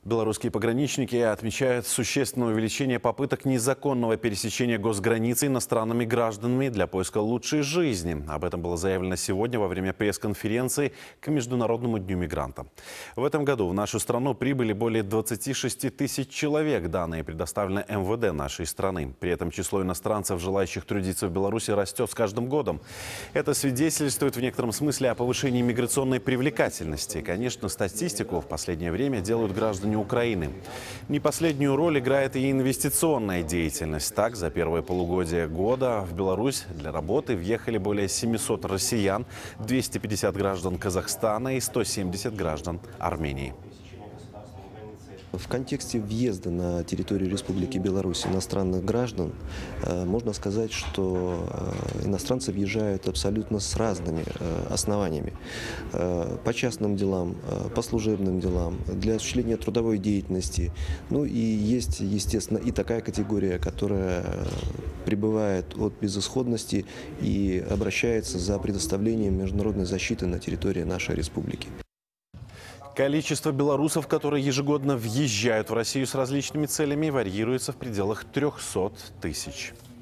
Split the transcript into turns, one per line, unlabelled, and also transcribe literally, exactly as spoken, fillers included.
Белорусские пограничники отмечают существенное увеличение попыток незаконного пересечения госграницы иностранными гражданами для поиска лучшей жизни. Об этом было заявлено сегодня во время пресс-конференции к Международному дню мигранта. В этом году в нашу страну прибыли более двадцати шести тысяч человек. Данные предоставлены эм вэ дэ нашей страны. При этом число иностранцев, желающих трудиться в Беларуси, растет с каждым годом. Это свидетельствует в некотором смысле о повышении миграционной привлекательности. Конечно, статистику в последнее время делают граждане Украины. Не последнюю роль играет и инвестиционная деятельность. Так, за первое полугодие года в Беларусь для работы въехали более семисот россиян, двести пятьдесят граждан Казахстана и сто семьдесят граждан Армении.
В контексте въезда на территорию Республики Беларусь иностранных граждан можно сказать, что иностранцы въезжают абсолютно с разными основаниями. По частным делам, по служебным делам, для осуществления трудовой деятельности. Ну и есть, естественно, и такая категория, которая прибывает от безысходности и обращается за предоставлением международной защиты на территории нашей республики.
Количество белорусов, которые ежегодно въезжают в Россию с различными целями, варьируется в пределах трёхсот тысяч.